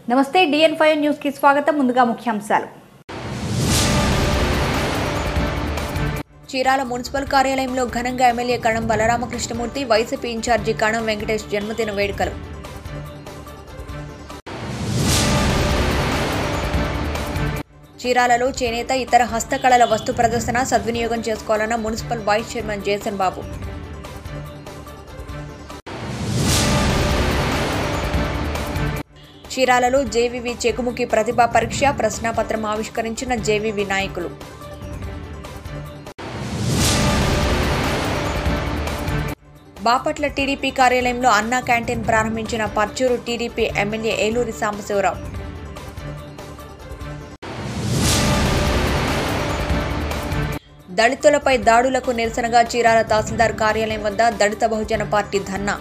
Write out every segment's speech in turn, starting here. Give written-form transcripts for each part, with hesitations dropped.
నమస్తే DN5 news కి స్వాగతం. ముందుగా ముఖ్యాంశాలు. చీరాల మున్సిపల్ కార్యాలయంలో ఘనంగా ఎమ్మెల్యే కణం బలరామకృష్ణమూర్తి, వైసీపీ ఇన్ఛార్జి కణం వెంకటేష్ జన్మదిన వేడుకలు. చీరాలలో చేనేత ఇతర హస్తకళల వస్తు ప్రదర్శన సద్వినియోగం చేసుకోవాలన్న municipal vice chairman Jason Babu. చీరాలలో జేవీవి చెకుముకి ప్రతిభా పరీక్ష ప్రశ్నాపత్రం ఆవిష్కరించిన జేవీవి నాయకులు. బాపట్ల టీడీపీ కార్యాలయంలో అన్నా క్యాంటీన్ ప్రారంభించిన పర్చూరు టీడీపీ ఎమ్మెల్యే ఏలూరి సాంబశివరావు. దళితులపై దాడులకు నిరసనగా చీరాల తహసీల్దార్ కార్యాలయం వద్ద దళిత బహుజన పార్టీ ధర్నా.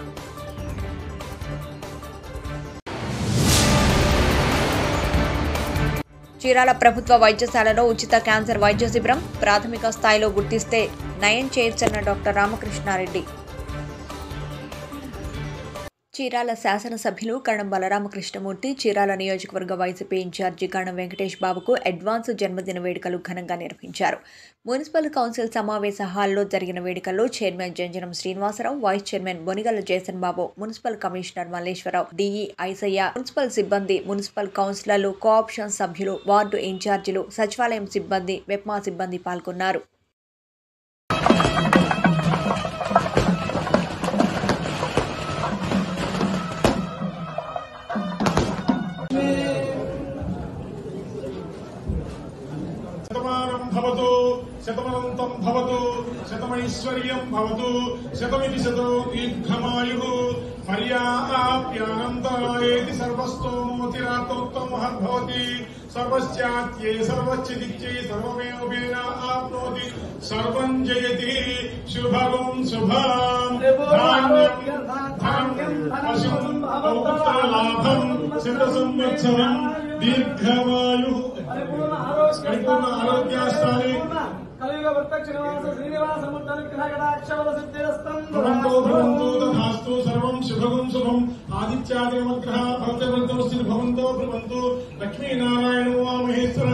చీరాల ప్రభుత్వ వైద్యశాలలో ఉచిత క్యాన్సర్ వైద్య శిబిరం ప్రాథమిక స్థాయిలో గుర్తిస్తే నయం చేయొచ్చన్న డాక్టర్ రామకృష్ణారెడ్డి. చీరాల శాసనసభ్యులు కణం బలరామకృష్ణమూర్తి చీరాల నియోజకవర్గ వైసీపీ ఇన్ఛార్జి కణం వెంకటేష్ బాబుకు అడ్వాన్స్ జన్మదిన వేడుకలు ఘనంగా నిర్వహించారు. మున్సిపల్ కౌన్సిల్ సమావేశ హాల్లో జరిగిన వేడుకల్లో chairman Janjanam Srinivasarao, vice chairman Bonigala Jason Babu, municipal commissioner Malleswararao, DE Aisayya, municipal సిబ్బంది, మున్సిపల్ కౌన్సిలర్లు, కోఆప్షన్ సభ్యులు, వార్డు ఇన్ఛార్జీలు, సచివాలయం సిబ్బంది, వెప్మా సిబ్బంది పాల్గొన్నారు. శతమనంతం భవతు శతమైశ్వర్యం భవతు శతమితి శతో దీర్ఘమాయుః పర్యాప్యానంతరాయేతి సర్వస్తోమోతిరాతోత్తం మహద్భవతి సర్వస్యాత్యే సర్వశ్చిదిత్యై సర్వమేవేన ఆప్నోతి సర్వం జయతి శుభం శుభం ధాన్యం పశుం పౌత్రలాభం శత సంవత్సరం దీర్ఘమాయుః పరిపూర్ణ ఆరోగ్యాస్తాలి భవంతో తథాస్తు సర్వం శుభం శుభం ఆదిత్యాదినమగ్రహ భవంతో భవంతో భవంతో లక్ష్మీనారాయణో వా మహేశ్వర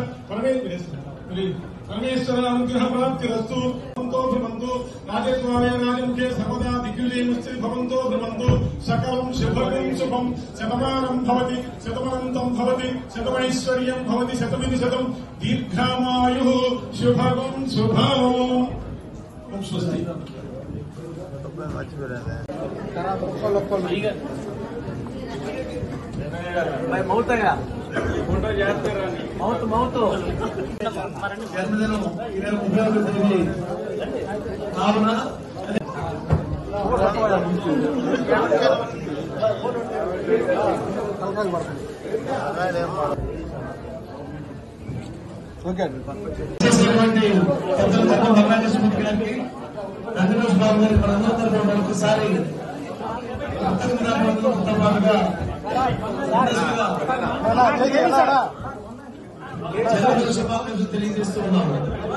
పరమేశ్వర అనుగ్రహ ప్రాప్తిరస్తు భవంతో భవంతో రాజద్వారే రాజముఖే సర్వదా దిగ్విజయమస్తి భవంతో భవంతో సకలం శుభం శుభం శతమానం భవతి శతమనంతం భవతి శతమైశ్వర్యం భవతి శతమితి శతం దీర్ఘమాయుః శుభం శుభం. స్వస్తి. జన్మదినం ఉపయోగపడింది కావున చేసినటువంటి పెద్దల చట్టం బలరామకృష్ణమూర్తి గారికి వెంకటేష్ బాబు గారికి మనందరూ మరొకసారి శుభాకాంక్షలు తెలియజేస్తూ ఉన్నాము.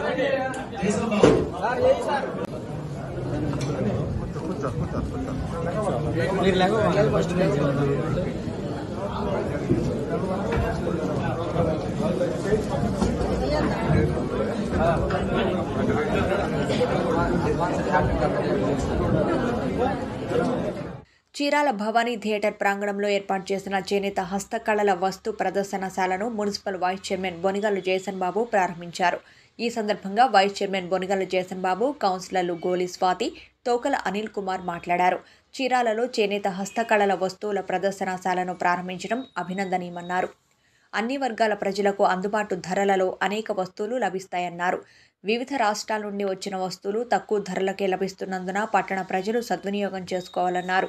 చీరాల భవానీ థియేటర్ ప్రాంగణంలో ఏర్పాటు చేసిన చేనేత హస్తకళల వస్తు ప్రదర్శనశాలను municipal vice chairman Bonigallu Jason Babu ప్రారంభించారు. ఈ సందర్భంగా వైస్ చైర్మన్ బొనిగల్లు జేసన్ బాబు, కౌన్సిలర్లు గోలి స్వాతి, తోకల అనిల్ కుమార్ మాట్లాడారు. చీరాలలో చేనేత హస్తకళల వస్తువుల ప్రదర్శనశాలను ప్రారంభించడం అభినందనీయమన్నారు. అన్ని వర్గాల ప్రజలకు అందుబాటు ధరలలో అనేక వస్తువులు లభిస్తాయన్నారు. వివిధ రాష్ట్రాల నుండి వచ్చిన వస్తువులు తక్కువ ధరలకే లభిస్తున్నందున పట్టణ ప్రజలు సద్వినియోగం చేసుకోవాలన్నారు.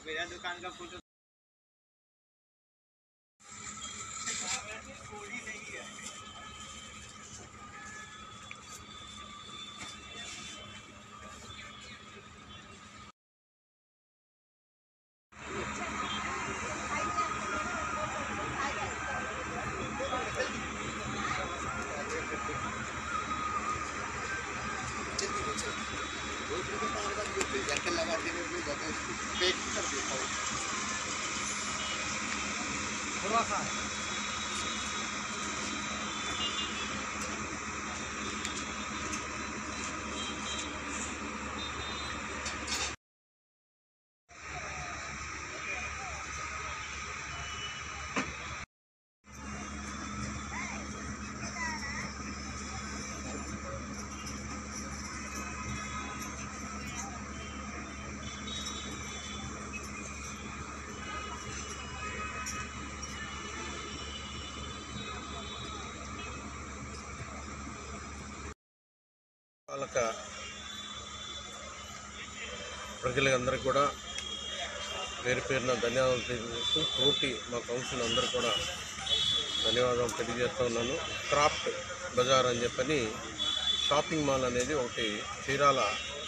పాలక ప్రజలందరికీ కూడా పేరు పేరున ధన్యవాదాలు తెలియజేస్తూ తోటి మా కౌన్సిల్ అందరూ కూడా ధన్యవాదాలు తెలియజేస్తూ ఉన్నాను. క్రాఫ్ట్ బజార్ అని చెప్పని షాపింగ్ మాల్ అనేది ఒకటి చీరాల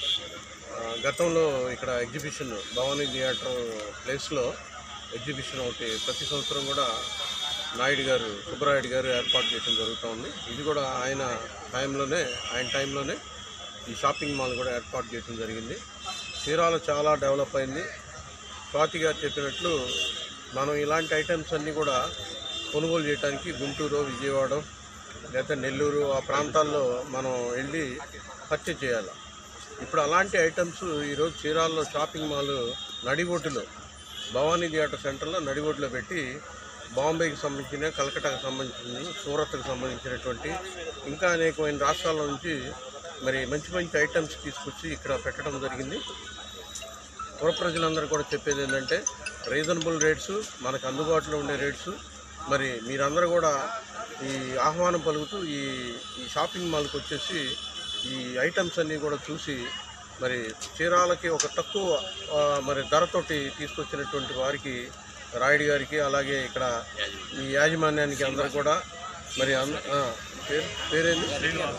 గతంలో ఇక్కడ ఎగ్జిబిషన్ భవానీ థియేటర్ ప్లేస్లో ఎగ్జిబిషన్ ఒకటి ప్రతి సంవత్సరం కూడా నాయుడు గారు సుబ్బరాయుడు గారు ఏర్పాటు చేయడం జరుగుతూ ఉంది. ఇది కూడా ఆయన టైంలోనే ఈ షాపింగ్ మాల్ కూడా ఏర్పాటు చేయడం జరిగింది. చీరాల చాలా డెవలప్ అయింది. స్వాతి గారు చెప్పినట్లు మనం ఇలాంటి ఐటమ్స్ అన్నీ కూడా కొనుగోలు చేయడానికి గుంటూరు, విజయవాడ లేదా నెల్లూరు ఆ ప్రాంతాల్లో మనం వెళ్ళి పర్చేజ్ చేయాలి. ఇప్పుడు అలాంటి ఐటమ్స్ ఈరోజు చీరాలలో షాపింగ్ మాల్ నడిబొట్టులో భవానీ థియేటర్ సెంటర్లో నడిబొట్టులో పెట్టి బాంబేకి సంబంధించిన, కలకట్టాకు సంబంధించిన, సూరత్కు సంబంధించినటువంటి ఇంకా అనేకమైన రాష్ట్రాల నుంచి మరి మంచి మంచి ఐటమ్స్ తీసుకొచ్చి ఇక్కడ పెట్టడం జరిగింది. పుర ప్రజలందరూ కూడా చెప్పేది ఏంటంటే రీజనబుల్ రేట్స్, మనకు అందుబాటులో ఉండే రేట్స్. మరి మీరందరూ కూడా ఈ ఆహ్వానం పలుకుతూ ఈ షాపింగ్ మాల్కి వచ్చేసి ఈ ఐటమ్స్ అన్నీ కూడా చూసి మరి చీరాలకి ఒక తక్కువ మరి ధరతోటి తీసుకొచ్చినటువంటి వారికి, రాయుడు గారికి, అలాగే ఇక్కడ ఈ యాజమాన్యానికి అందరూ కూడా మరి పేరేంది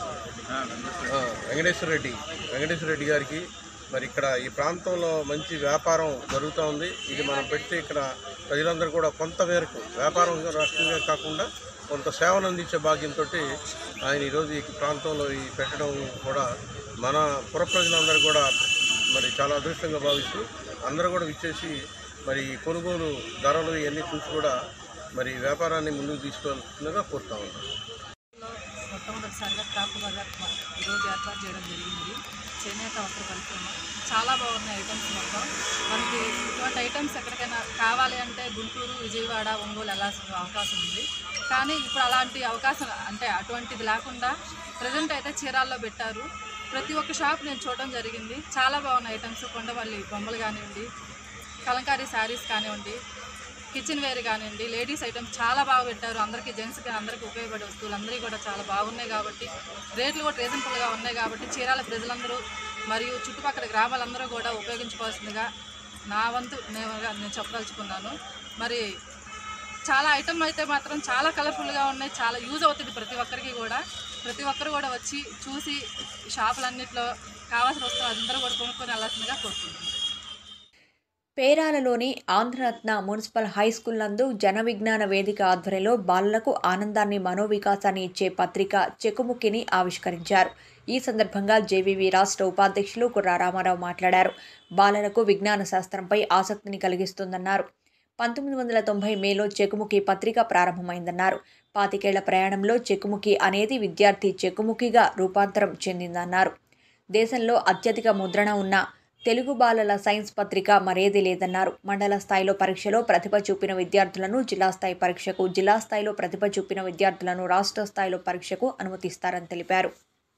వెంకటేశ్వర రెడ్డి గారికి మరి ఇక్కడ ఈ ప్రాంతంలో మంచి వ్యాపారం జరుగుతూ ఉంది. ఇది మనం పెడితే ఇక్కడ ప్రజలందరూ కూడా కొంత మేరకు వ్యాపారం రాష్ట్రంగా కాకుండా కొంత సేవలు అందించే భాగ్యంతో ఆయన ఈరోజు ఈ ప్రాంతంలో ఈ పెట్టడం కూడా మన పుర ప్రజలందరూ కూడా మరి చాలా అదృష్టంగా భావిస్తూ అందరూ కూడా విచ్చేసి మరి కొనుగోలు ధరలు ఇవన్నీ చూసి కూడా మరి వ్యాపారాన్ని ముందుకు తీసుకోవాల్సిందిగా కోరుతా ఉన్నాం. మొట్టమొదటిసారిగా క్రాఫ్ట్ బజార్ ఈరోజు ఏర్పాటు చేయడం జరిగింది. చేనేత వస్త్రపరిశ్రమ చాలా బాగున్నాయి ఐటమ్స్. మొత్తం మనకి ఇటువంటి ఐటమ్స్ ఎక్కడికైనా కావాలి అంటే గుంటూరు, విజయవాడ, ఒంగోలు వెళ్ళాల్సిన అవకాశం ఉంది. కానీ ఇప్పుడు అలాంటి అవకాశం అంటే అటువంటిది లేకుండా ప్రజెంట్ అయితే చీరాల్లో పెట్టారు. ప్రతి ఒక్క షాప్ నేను చూడడం జరిగింది. చాలా బాగున్నాయి ఐటమ్స్. కొండవల్లి బొమ్మలు కానివ్వండి, కలంకారీ శారీస్ కానివ్వండి, కిచెన్ వేర్ కానివ్వండి, లేడీస్ ఐటమ్స్ చాలా బాగా పెట్టారు. అందరికీ జెంట్స్కి అందరికీ ఉపయోగపడే వస్తువులు అందరికీ కూడా చాలా బాగున్నాయి. కాబట్టి రేట్లు కూడా రీజనబుల్గా ఉన్నాయి. కాబట్టి చీరాల ప్రజలందరూ మరియు చుట్టుపక్కల గ్రామాలందరూ కూడా ఉపయోగించుకోవాల్సిందిగా నా వంతు నేను చెప్పదలుచుకున్నాను. మరి చాలా ఐటమ్ అయితే మాత్రం చాలా కలర్ఫుల్గా ఉన్నాయి. చాలా యూజ్ అవుతుంది ప్రతి ఒక్కరికి కూడా. ప్రతి ఒక్కరు కూడా వచ్చి చూసి షాపులన్నింటిలో కావాల్సిన వస్తువులు అందరూ కూడా కొనుక్కొని వెళ్ళాల్సిందిగా కోరుకుంటున్నాను. పేరాలలోని ఆంధ్రరత్న మున్సిపల్ హై స్కూల్ నందు జన విజ్ఞాన వేదిక ఆధ్వర్యంలో బాలలకు ఆనందాన్ని, మనోవికాసాన్ని ఇచ్చే పత్రిక చెకుముకిని ఆవిష్కరించారు. ఈ సందర్భంగా జేవీవీ రాష్ట్ర ఉపాధ్యక్షులు కుర్రా రామారావు మాట్లాడారు. బాలలకు విజ్ఞాన శాస్త్రంపై ఆసక్తిని కలిగిస్తుందన్నారు. 1990 మేలో చెకుముకి పత్రిక ప్రారంభమైందన్నారు. 25 ఏళ్ల ప్రయాణంలో చెకుముకి అనేది విద్యార్థి చెకుముకిగా రూపాంతరం చెందిందన్నారు. దేశంలో అత్యధిక ముద్రణ ఉన్న తెలుగు బాలల సైన్స్ పత్రిక మరేదీ లేదన్నారు. మండల స్థాయిలో పరీక్షలో ప్రతిభ చూపిన విద్యార్థులను జిల్లా స్థాయి పరీక్షకు, జిల్లా స్థాయిలో ప్రతిభ చూపిన విద్యార్థులను రాష్ట్ర స్థాయిలో పరీక్షకు అనుమతిస్తారని తెలిపారు.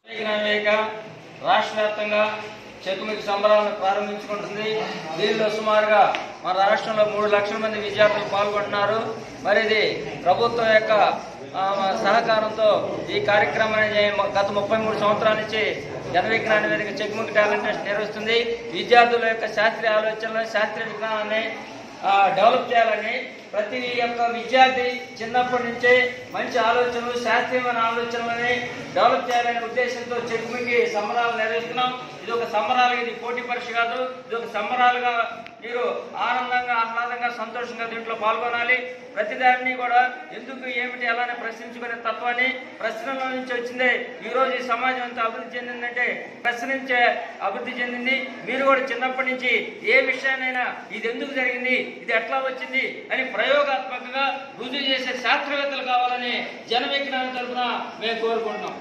రాష్ట్ర వ్యాప్తంగా చెకుముకి సంబరాలను ప్రారంభించుకుంటుంది. దీనిలో సుమారుగా మన రాష్ట్రంలో 3 లక్షల మంది విద్యార్థులు పాల్గొంటున్నారు. మరి ఇది ప్రభుత్వం యొక్క సహకారంతో ఈ కార్యక్రమాన్ని గత 33 సంవత్సరాల నుంచి జన విజ్ఞాన వేదిక చెక్ముక్ టాలెంట్ టెస్ట్ నిర్వహిస్తుంది. విద్యార్థుల యొక్క శాస్త్రీయ ఆలోచనలు, శాస్త్రీయ విజ్ఞానాన్ని డెవలప్ చేయాలని ప్రతి ఒక్క విద్యార్థి చిన్నప్పటి నుంచే మంచి ఆలోచనలు, శాస్త్రీయమైన ఆలోచనలని డెవలప్ చేయాలనే ఉద్దేశంతో చెక్ముకి సంబరాలు నిర్వహిస్తున్నాం. ఇది ఒక సంబరాలుగా, ఇది పోటీ పరీక్ష కాదు, ఇది ఒక సంబరాలుగా మీరు ఆనందంగా, ఆహ్లాదంగా, సంతోషంగా దీంట్లో పాల్గొనాలి. ప్రతిదాన్ని కూడా ఎందుకు, ఏమిటి, అలానే ప్రశ్నించుకునే తత్వాన్ని, ప్రశ్నల నుంచి వచ్చిందే ఈరోజు ఈ సమాజం ఎంత అభివృద్ధి చెందిందంటే ప్రశ్నించే అభివృద్ధి చెందింది. మీరు కూడా చిన్నప్పటి నుంచి ఏ విషయాన్నైనా ఇది ఎందుకు జరిగింది, ఇది ఎట్లా వచ్చింది అని ప్రయోగాత్మకంగా రుజువు చేసే శాస్త్రవేత్తలు కావాలని జన విజ్ఞానం తరఫున మేము కోరుకుంటున్నాం.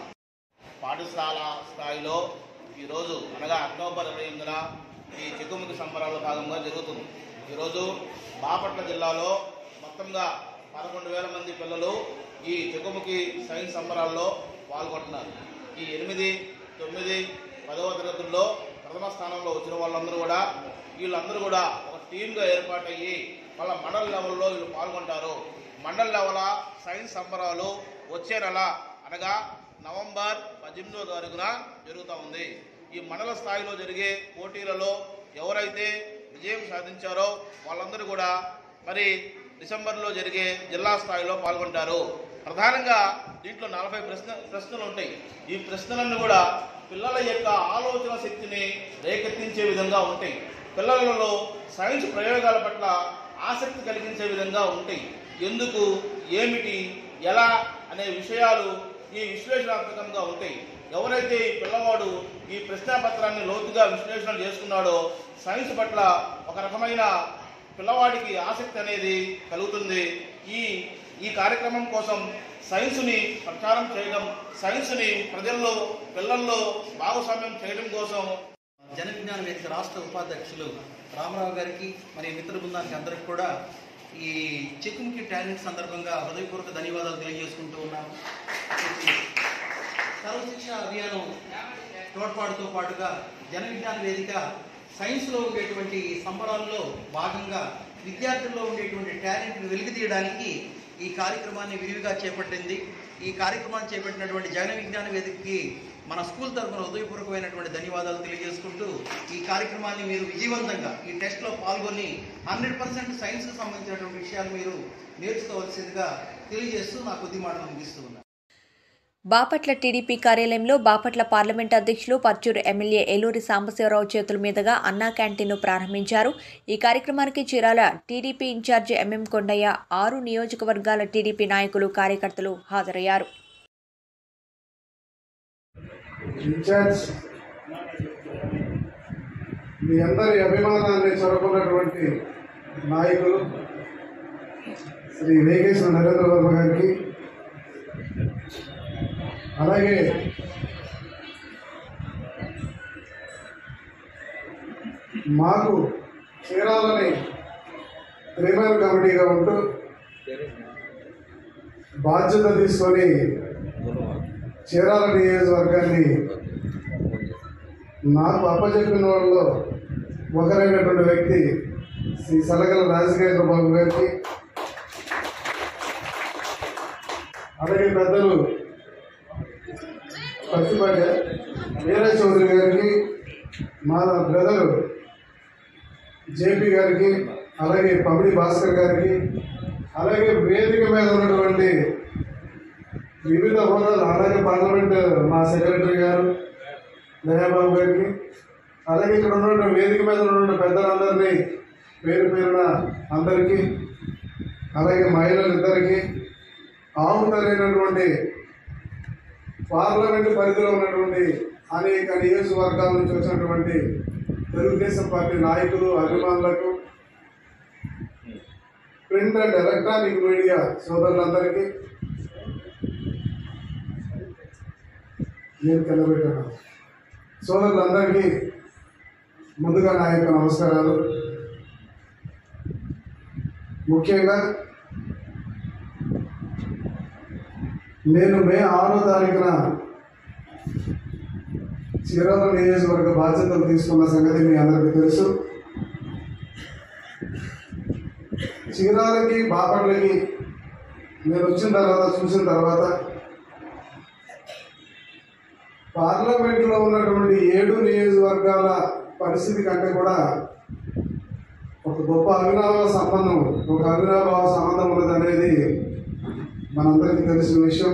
పాఠశాల స్థాయిలో ఈరోజు అనగా అక్టోబర్ 28న ఈ చెక్కుముకి సంబరాల్లో భాగంగా జరుగుతుంది. ఈరోజు బాపట్ల జిల్లాలో మొత్తంగా 11,000 మంది పిల్లలు ఈ చెక్కుముకి సైన్స్ సంబరాల్లో పాల్గొంటున్నారు. ఈ 8, 9, 10వ తరగతుల్లో ప్రథమ స్థానంలో వచ్చిన వీళ్ళందరూ కూడా ఒక టీమ్గా ఏర్పాటయ్యి వాళ్ళ మండల్ లెవెల్లో వీళ్ళు పాల్గొంటారు. మండల్ లెవెల్ సైన్స్ సంబరాలు వచ్చే నెల అనగా నవంబర్ 18వ తారీఖున జరుగుతూ ఉంది. ఈ మండల స్థాయిలో జరిగే పోటీలలో ఎవరైతే విజయం సాధించారో వాళ్ళందరూ కూడా మరి డిసెంబర్లో జరిగే జిల్లా స్థాయిలో పాల్గొంటారు. ప్రధానంగా దీంట్లో 40 ప్రశ్నలు ఉంటాయి. ఈ ప్రశ్నలన్నీ కూడా పిల్లల యొక్క ఆలోచన శక్తిని రేకెత్తించే విధంగా ఉంటాయి. పిల్లలలో సైన్స్ ప్రయోగాల పట్ల ఆసక్తి కలిగించే విధంగా ఉంటాయి. ఎందుకు, ఏమిటి, ఎలా అనే విషయాలు ఈ విశ్లేషణాత్మకంగా ఉంటాయి. ఎవరైతే ఈ పిల్లవాడు ఈ ప్రశ్నాపత్రాన్ని లోతుగా విశ్లేషణ చేసుకున్నాడో సైన్స్ పట్ల ఒక రకమైన పిల్లవాడికి ఆసక్తి అనేది కలుగుతుంది. ఈ కార్యక్రమం కోసం సైన్స్ని ప్రచారం చేయడం, సైన్స్ని ప్రజల్లో, పిల్లల్లో భాగస్వామ్యం చేయడం కోసం జన విజ్ఞాన వేదిక రాష్ట్ర ఉపాధ్యక్షులు రామారావు గారికి మరియు మిత్ర బృందానికి అందరికి కూడా ఈ చెక్కుముకి టాలెంట్ సందర్భంగా హృదయపూర్వక ధన్యవాదాలు తెలియజేసుకుంటూ ఉన్నాము. సర్వశిక్ష అభియానం తోడ్పాటుతో పాటుగా జన విజ్ఞాన వేదిక సైన్స్లో ఉండేటువంటి సంబరాల్లో భాగంగా విద్యార్థుల్లో ఉండేటువంటి టాలెంట్ని వెలికితీయడానికి ఈ కార్యక్రమాన్ని విరివిగా చేపట్టింది. ఈ కార్యక్రమాన్ని చేపట్టినటువంటి జన విజ్ఞాన వేదికకి మన స్కూల్ తరఫున హృదయపూర్వకమైనటువంటి ధన్యవాదాలు తెలియజేసుకుంటూ ఈ కార్యక్రమాన్ని మీరు విజయవంతంగా ఈ టెస్ట్లో పాల్గొని 100% సైన్స్కి సంబంధించినటువంటి విషయాలు మీరు నేర్చుకోవాల్సిందిగా తెలియజేస్తూ నా కొద్ది మాటలు ముగిస్తూ ఉన్నాను. బాపట్ల టీడీపీ కార్యాలయంలో బాపట్ల పార్లమెంట్ అధ్యక్షులు పర్చూరు ఎమ్మెల్యే ఏలూరి సాంబశివరావు చేతుల మీదుగా అన్నా క్యాంటీన్ను ప్రారంభించారు. ఈ కార్యక్రమానికి Chirala TDP incharge MM Kondayya, 6 నియోజకవర్గాల టీడీపీ నాయకులు, కార్యకర్తలు హాజరయ్యారు. ఇన్ఛార్జ్ మీ అందరి అభిమానాన్ని చదువుకున్నటువంటి నాయకులు శ్రీ వేగేశ్వర నరేంద్ర వర్మ గారికి, అలాగే మాకు చీరాలని ప్రేమల కమిటీగా ఉంటూ బాధ్యత తీసుకొని చీరాల నియోజకవర్గాన్ని నాకు అప్పచెప్పిన వాళ్ళలో ఒకరైనటువంటి వ్యక్తి శ్రీ సలగల రాజశేఖర బాబు గారికి, అలాగే పెద్దలు పచ్చిపాటి వీరయ్య చౌదరి గారికి, మా బ్రదరు జేపీ గారికి, అలాగే పమిడి భాస్కర్ గారికి, అలాగే వేదిక మీద ఉన్నటువంటి వివిధ హోదాలు, అలాగే పార్లమెంట్ మా సెక్రటరీ గారు దయాబాబు గారికి, అలాగే ఇక్కడ ఉన్న వేదిక మీద ఉన్న పెద్దలందరినీ పేరు పేరున అందరికీ, అలాగే మహిళలిద్దరికీ, ఆవుతరైనటువంటి పార్లమెంటు పరిధిలో ఉన్నటువంటి అనేక నియోజకవర్గాల నుంచి వచ్చినటువంటి తెలుగుదేశం పార్టీ నాయకులు, అభిమానులకు, ప్రింట్ అండ్ ఎలక్ట్రానిక్ మీడియా సోదరులందరికీ నేను కిందపెట్టాను. సోదరులందరికీ ముందుగా నా యొక్క నమస్కారాలు. ముఖ్యంగా నేను మే 6వ తారీఖున చీరాల నియోజకవర్గ బాధ్యతలు తీసుకున్న సంగతి మీ అందరికీ తెలుసు. చీరాలకి, బాపట్లకి నేను వచ్చిన తర్వాత చూసిన తర్వాత పార్లమెంట్లో ఉన్నటువంటి 7 నియోజకవర్గాల పరిస్థితి కంటే కూడా ఒక గొప్ప అవినాభావ సంబంధం ఉన్నది అనేది మనందరికీ తెలిసిన విషయం.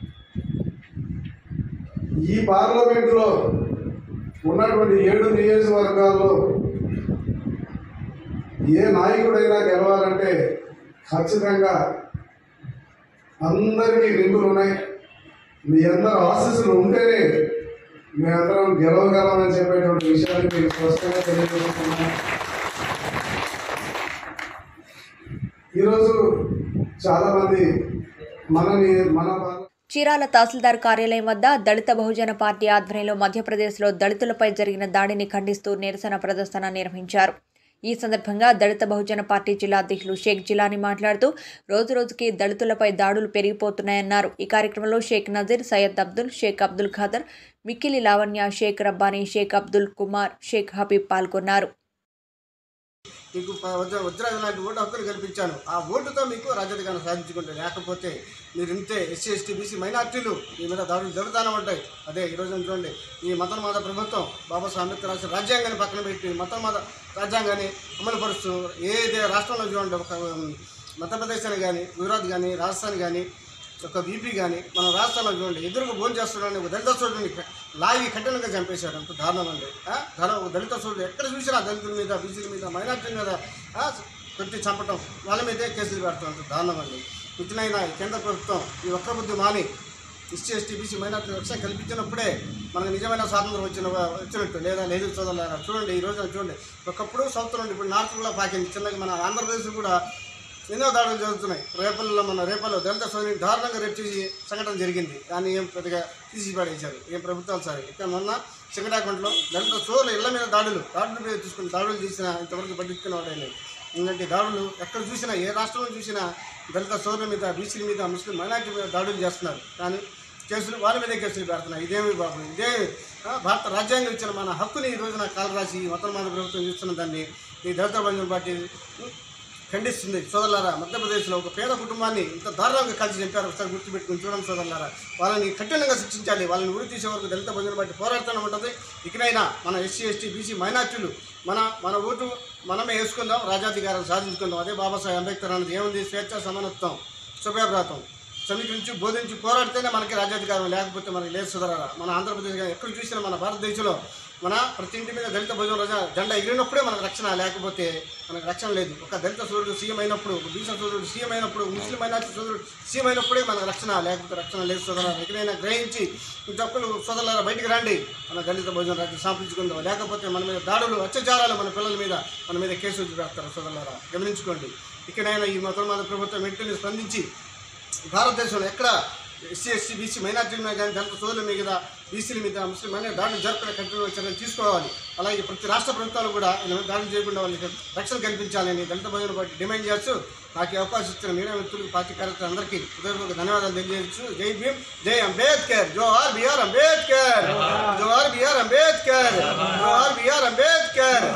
ఈ పార్లమెంట్లో ఉన్నటువంటి 7 నియోజకవర్గాల్లో ఏ నాయకుడైనా గెలవాలంటే ఖచ్చితంగా అందరికీ లింకులు ఉన్నాయి. మీ అందరూ ఆశీస్సులు ఉంటేనే మేమందరం గెలవగలమని చెప్పేటువంటి విషయాన్ని మీకు స్పష్టంగా తెలియజేస్తున్నాను. ఈరోజు చాలామంది మన చీరాల తహసీల్దార్ కార్యాలయం వద్ద దళిత బహుజన పార్టీ ఆధ్వర్యంలో మధ్యప్రదేశ్లో దళితులపై జరిగిన దాడిని ఖండిస్తూ నిరసన ప్రదర్శన నిర్వహించారు. ఈ సందర్భంగా దళిత బహుజన పార్టీ జిల్లా అధ్యక్షులు షేక్ జిలానీ మాట్లాడుతూ రోజురోజుకి దళితులపై దాడులు పెరిగిపోతున్నాయన్నారు. ఈ కార్యక్రమంలో షేక్ నజీర్, సయ్యద్ అబ్దుల్, షేక్ అబ్దుల్ ఖాదర్, మిక్కిలి లావణ్య, షేక్ రబ్బానీ, షేక్ అబ్దుల్ కుమార్, షేక్ హబీబ్ పాల్గొన్నారు. మీకు వజ్రాజు లాంటి ఓటు హక్కులు కల్పించాను. ఆ ఓటుతో మీకు రాజ్యాధికారం సాధించుకుంటే, లేకపోతే మీరు ఇంతే ఎస్సీ ఎస్టీ బీసీ మైనార్టీలు మీ మీద దాడులు జరుగుతూనే ఉంటాయి. అదే ఈరోజు చూడండి, ఈ మతోన్మాద ప్రభుత్వం బాబాసాహెబ్ అంబేద్కర్ రాసిన రాజ్యాంగాన్ని పక్కన పెట్టి మతోన్మాద రాజ్యాంగాన్ని అమలు పరుస్తూ ఏదే రాష్ట్రంలో చూడండి, ఒక మధ్యప్రదేశ్ అని కానీ, గుజరాత్ కానీ, రాజస్థాన్ కానీ, ఒక బీపీ కానీ మన రాష్ట్రంలో చూడండి ఎదురుగా భోజనం చేస్తున్నాడని ఒక దళిత సోదరుని లాగి కఠినంగా చంపేశాడు. అంత దారుణం అండి. ఒక దళిత సోదరుడు ఎక్కడ చూసినా దళితుల మీద, బీసీల మీద, మైనార్టీల మీద కొట్టి చంపటం, వాళ్ళ మీదే కేసులు పెడతాం. అంత దారుణం అండి. ఇట్లయినా కేంద్ర ప్రభుత్వం ఈ ఒక్క బుద్ధి మాని ఎస్సీ ఎస్టీ బీసీ మైనార్టీ రక్షణ కల్పించినప్పుడే మనకు నిజమైన స్వాతంత్రం వచ్చినట్టు. లేదు సోదరులారా, చూడండి ఈ రోజున చూడండి, ఒకప్పుడు సౌత్ నుండి ఇప్పుడు నార్త్ కూడా పాకింది. చిన్నగా మన ఆంధ్రప్రదేశ్ కూడా ఎన్నో దాడులు జరుగుతున్నాయి. రేపల్లో దళిత సోదరిని దారుణంగా రేపు చేసి సంఘటన జరిగింది. కానీ ఏం పెద్దగా తీసి పడేశారు ఏం ప్రభుత్వాలు సార్. ఇక్కడ మొన్న సింగటాకుంటలో దళిత సోదరులు ఇళ్ల మీద దాడులు మీద చూసుకుని దాడులు చేసినా ఇంతవరకు పట్టించుకునేవాడే లేదు. ఎందుకంటే దాడులు ఎక్కడ చూసినా, ఏ రాష్ట్రంలో చూసినా దళిత సోదరుల మీద, బీసీల మీద, ముస్లిం మైనార్టీ మీద దాడులు చేస్తున్నారు. కానీ కేసులు వాళ్ళ మీదే కేసులు పెడుతున్నారు. ఇదేమి బాబు, ఇదే భారత రాజ్యాంగం ఇచ్చిన మన హక్కుని ఈ రోజున కాలరాసి మతోన్మాద ప్రభుత్వం చూస్తున్న దాన్ని ఈ దళిత బహుజన పార్టీ ఖండిస్తుంది. సోదరులారా, మధ్యప్రదేశ్లో ఒక పేద కుటుంబాన్ని ఇంత దారుణంగా కలిసి చంపారు. ఒకసారి గుర్తుపెట్టుకుని చూడండి సోదరులారా. వాళ్ళని కఠినంగా శిక్షించాలి. వాళ్ళని ఉరి తీసే వరకు దళిత బహుజన పార్టీ పోరాడుతూనే ఉంటుంది. ఇకనైనా మన ఎస్సీ ఎస్టీ బీసీ మైనార్టీలు మన ఓటు మనమే వేసుకుందాం, రాజ్యాధికారం సాధించుకుందాం. అదే బాబాసాహెబ్ అంబేద్కర్ అన్నది ఏముంది? స్వేచ్ఛ, సమానత్వం, శుభ్రభ్రాతం సమీకరించి బోధించి పోరాడితేనే మనకి రాజ్యాధికారం, లేకపోతే మనకి లేదు సోదరులారా. మన ఆంధ్రప్రదేశ్ ఎక్కడ చూసినా మన భారతదేశంలో మన ప్రతి ఇంటి మీద దళిత బహుజన జెండా ఎగిరినప్పుడే మనకు రక్షణ, లేకపోతే మనకు రక్షణ లేదు. ఒక దళిత సోదరుడు సీఎం అయినప్పుడు, ఒక బీసీ సోదరుడు సీఎం అయినప్పుడు, ముస్లిం మైనార్టీ సోదరుడు సీఎం అయినప్పుడే మనకు రక్షణ, లేకపోతే రక్షణ లేదు సోదరులారా. ఎక్కడైనా గ్రహించి ఇంత ఒక్కరు సోదరులారా బయటికి రండి, మన దళిత బహుజన రాజ్యం సాధించుకుందాం. లేకపోతే మన మీద దాడులు, అత్యాచారాలు, మన పిల్లల మీద, మన మీద కేసులు పెడతారు సోదరులారా. గమనించుకోండి. ఇక్కడైనా ఈ మతోన్మాద ప్రభుత్వం వెంటనే స్పందించి భారతదేశంలో ఎక్కడ ఎస్సీ ఎస్టీ బీసీ మైనార్టీల మీద కానీ, దళిత సోదరుల మీద, బీసీల మీద, ముస్లిం మీద దాడులు జరుపుకునే కంట్రోల్ చర్యలు తీసుకోవాలి. అలాగే ప్రతి రాష్ట్ర ప్రభుత్వాలు కూడా ఇలా దాడులు చేయకుండా వాళ్ళకి రక్షణ కల్పించాలని దళిత బహుజన పార్టీ డిమాండ్ చేస్తూ నాకు అవకాశం ఇచ్చిన మీడియా మిత్రులకు, పార్టీ కార్యకర్తలందరికీ హృదయపూర్వక ధన్యవాదాలు తెలియజేయచ్చు. జై భీమ్, జై అంబేద్కర్, జోహార్ బిఆర్ అంబేద్కర్, జోహార్ బిఆర్ అంబేద్కర్, జోహార్ బిఆర్ అంబేద్కర్.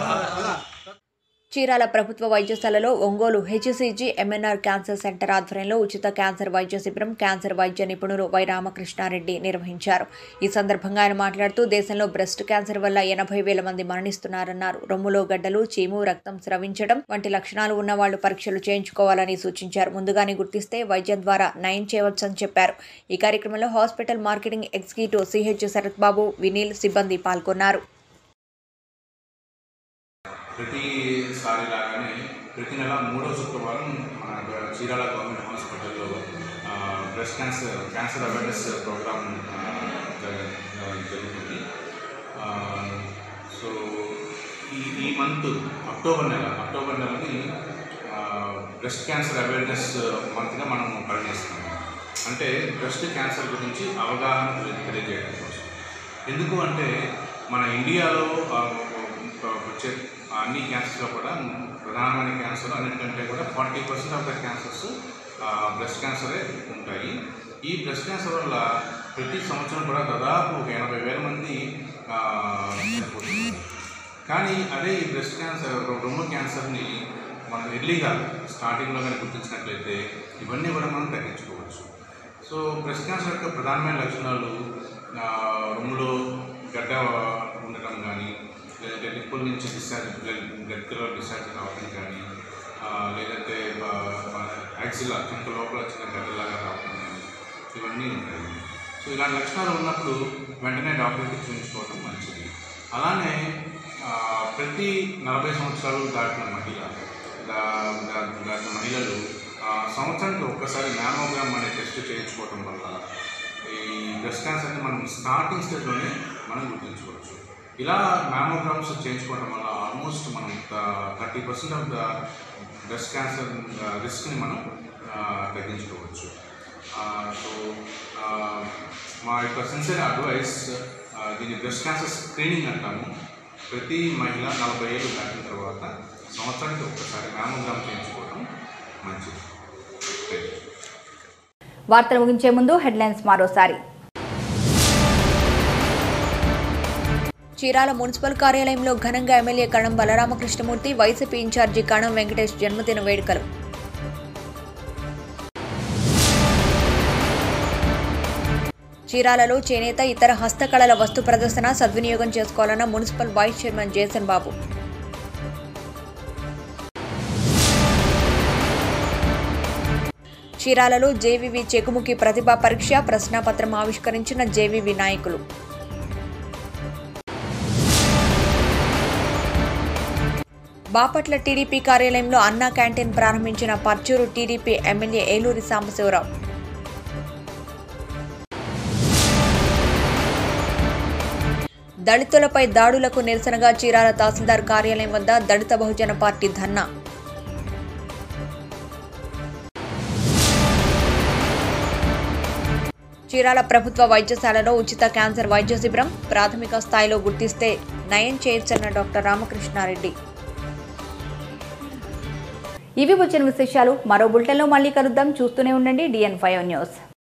చీరాల ప్రభుత్వ వైద్యశాలలో Ongole HCG MNR cancer centre ఆధ్వర్యంలో ఉచిత క్యాన్సర్ వైద్య శిబిరం క్యాన్సర్ వైద్య నిపుణులు వై రామకృష్ణారెడ్డి నిర్వహించారు. ఈ సందర్భంగా ఆయన మాట్లాడుతూ దేశంలో బ్రెస్ట్ క్యాన్సర్ వల్ల 80,000 మంది మరణిస్తున్నారన్నారు. రొమ్ములో గడ్డలు, చీము, రక్తం స్రవించడం వంటి లక్షణాలు ఉన్న వాళ్లు పరీక్షలు చేయించుకోవాలని సూచించారు. ముందుగానే గుర్తిస్తే వైద్యం ద్వారా నయం చేయవచ్చని చెప్పారు. ఈ కార్యక్రమంలో hospital marketing executive CH Sharath Babu, Vineel సిబ్బంది పాల్గొన్నారు. ప్రతిసారి లాగానే ప్రతి నెల 3వ శుక్రవారం మన చీరాల గవర్నమెంట్ హాస్పిటల్లో బ్రెస్ట్ క్యాన్సర్ అవేర్నెస్ ప్రోగ్రామ్ జరుగుతుంది. సో ఈ మంత్ అక్టోబర్ నెలని బ్రెస్ట్ క్యాన్సర్ అవేర్నెస్ మంత్గా మనం పరిగణిస్తున్నాం. అంటే బ్రెస్ట్ క్యాన్సర్ గురించి అవగాహన తెలియజేయడం కోసం. ఎందుకు అంటే మన ఇండియాలో వచ్చే అన్ని క్యాన్సర్స్లో కూడా ప్రధానమైన క్యాన్సర్ అన్నిటికంటే కూడా 40% ఆఫ్ ద క్యాన్సర్స్ బ్రెస్ట్ క్యాన్సరే ఉంటాయి. ఈ బ్రెస్ట్ క్యాన్సర్ వల్ల ప్రతి సంవత్సరం కూడా దాదాపు 80,000 మంది చనిపోతున్నారు. కానీ అదే ఈ బ్రెస్ట్ క్యాన్సర్, రొమ్ము క్యాన్సర్ని మనం ఎర్లీగా స్టార్టింగ్లో కానీ గుర్తించినట్లయితే ఇవన్నీ కూడా మనం తగ్గించుకోవచ్చు. సో బ్రెస్ట్ క్యాన్సర్ యొక్క ప్రధానమైన లక్షణాలు రొమ్ములో గడ్డ ఉండటం కానీ, లేదంటే నిప్పుల నుంచి గడ్డలో డిశ్చార్జ్ రావడం కానీ, లేదంటే యాక్సిల్ కింద లోపల చిన్న గడ్డలాగా రావడం కానీ ఇవన్నీ ఉంటాయి. సో ఇలాంటి లక్షణాలు ఉన్నప్పుడు వెంటనే డాక్టర్కి చూపించుకోవడం మంచిది. అలానే ప్రతి 40 సంవత్సరాలు దాటిన మహిళలు సంవత్సరానికి ఒక్కసారి మ్యామోగ్రామ్ అనే టెస్ట్ చేయించుకోవడం వల్ల ఈ బ్రెస్ట్ క్యాన్సర్ని మనం స్టార్టింగ్ స్టేజ్లోనే మనం గుర్తించుకోవచ్చు. ఇలా మ్యామోగ్రామ్స్ చేయించుకోవడం వల్ల ఆల్మోస్ట్ మనం 30% ఆఫ్ ద బ్రెస్ట్ క్యాన్సర్ రిస్క్ని మనం తగ్గించుకోవచ్చు. సో మా యొక్క సిన్సియర్ అడ్వైస్, దీన్ని బ్రెస్ట్ క్యాన్సర్ స్క్రీనింగ్ అంటాము. ప్రతి మహిళ 40 ఏళ్ళు దాటిన తర్వాత సంవత్సరానికి ఒక్కసారి మ్యామోగ్రామ్ చేయించుకోవడం మంచిది. వార్తలు ముగించే ముందు హెడ్లైన్స్ మరోసారి. చీరాల మున్సిపల్ కార్యాలయంలో ఘనంగా ఎమ్మెల్యే కణం బలరామకృష్ణమూర్తి, వైసీపీ ఇన్ఛార్జి కణం వెంకటేష్ జన్మదిన వేడుకలు. చీరాలలో చేనేత ఇతర హస్తకళల వస్తు ప్రదర్శన సద్వినియోగం చేసుకోవాలన్న municipal vice chairman Jason Babu. చీరాలలో జేవీవి చెకుముకి ప్రతిభా పరీక్ష ప్రశ్నాపత్రం ఆవిష్కరించిన జేవీవి నాయకులు. బాపట్ల టీడీపీ కార్యాలయంలో అన్నా క్యాంటీన్ ప్రారంభించిన పర్చూరు టీడీపీ ఎమ్మెల్యే ఏలూరి సాంబశివరావు. దళితులపై దాడులకు నిరసనగా చీరాల తహసీల్దార్ కార్యాలయం వద్ద దళిత బహుజన పార్టీ ధర్నా. చీరాల ప్రభుత్వ వైద్యశాలలో ఉచిత క్యాన్సర్ వైద్య శిబిరం ప్రాథమిక స్థాయిలో గుర్తిస్తే నయం చేయొచ్చన్న డాక్టర్ రామకృష్ణారెడ్డి. ఇవి వచ్చిన విశేషాలు. మరో బులెటిన్లో మళ్ళీ కలుద్దాం. చూస్తూనే ఉండండి DN5 న్యూస్.